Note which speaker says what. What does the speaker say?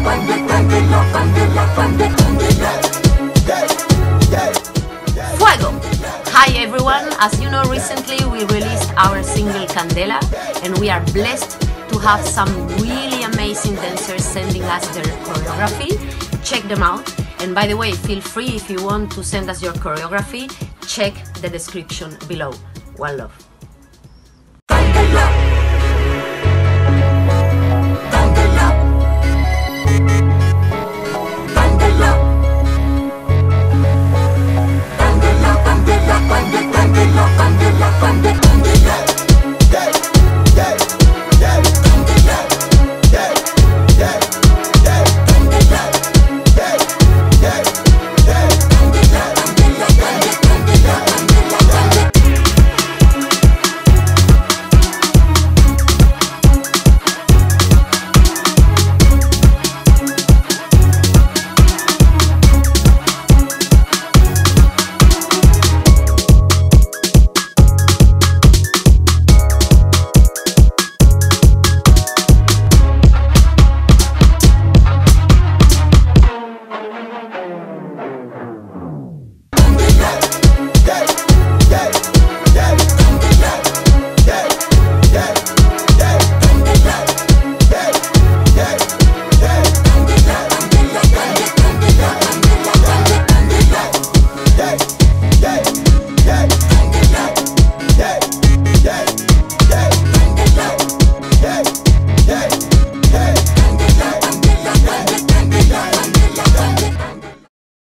Speaker 1: Fuego! Hi everyone, as you know, recently we released our single Candela, and we are blessed to have some really amazing dancers sending us their choreography. Check them out, and by the way, feel free if you want to send us your choreography, check the description below. One love.